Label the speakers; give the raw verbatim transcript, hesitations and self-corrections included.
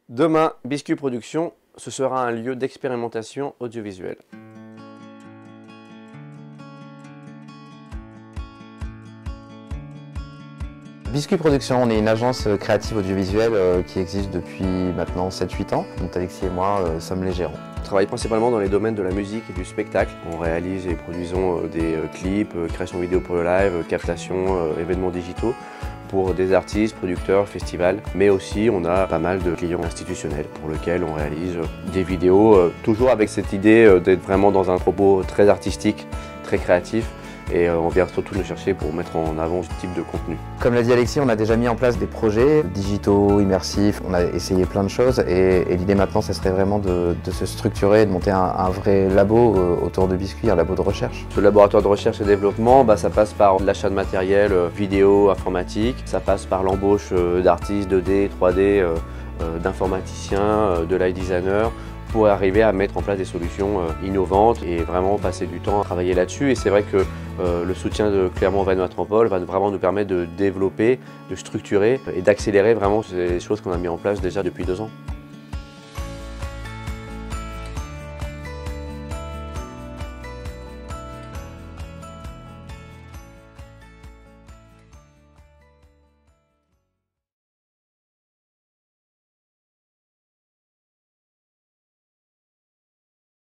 Speaker 1: Demain, Biscuit Productions, ce sera un lieu d'expérimentation audiovisuelle.
Speaker 2: Biscuit Productions, on est une agence créative audiovisuelle qui existe depuis maintenant sept huit ans. Donc Alexis et moi sommes les gérants.
Speaker 1: On travaille principalement dans les domaines de la musique et du spectacle. On réalise et produisons des clips, création vidéo pour le live, captation, événements digitaux pour des artistes, producteurs, festivals. Mais aussi on a pas mal de clients institutionnels pour lesquels on réalise des vidéos, toujours avec cette idée d'être vraiment dans un propos très artistique, très créatif. Et on vient surtout nous chercher pour mettre en avant ce type de contenu.
Speaker 2: Comme l'a dit Alexis, on a déjà mis en place des projets digitaux, immersifs, on a essayé plein de choses et, et l'idée maintenant, ce serait vraiment de, de se structurer, de monter un, un vrai labo autour de Biscuit, un labo de recherche.
Speaker 1: Ce laboratoire de recherche et développement, bah, ça passe par l'achat de matériel vidéo, informatique, ça passe par l'embauche d'artistes deux D, trois D, d'informaticiens, de light designers, pour arriver à mettre en place des solutions innovantes et vraiment passer du temps à travailler là-dessus. Et c'est vrai que euh, le soutien de Clermont Vanois Métropole va vraiment nous permettre de développer, de structurer et d'accélérer vraiment ces choses qu'on a mis en place déjà depuis deux ans.